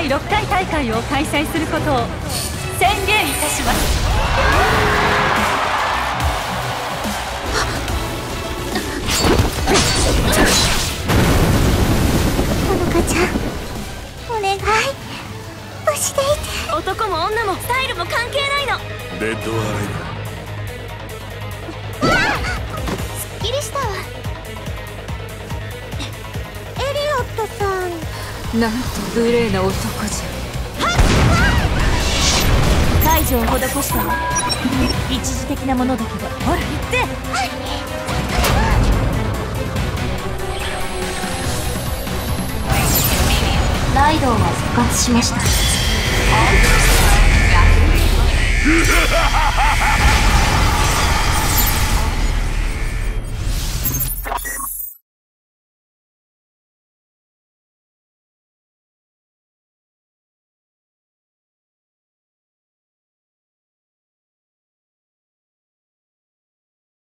6回大会を開催することを宣言いたします。 ほのかちゃん、お願い、無事でいて。 男も女もスタイルも関係ないの。 デッドアイすっきりしたわ。エリオットさん、 なんと無礼な男じゃ。解除を施したわ。一時的なものだけど、ほら行って。 ライドウは復活しました。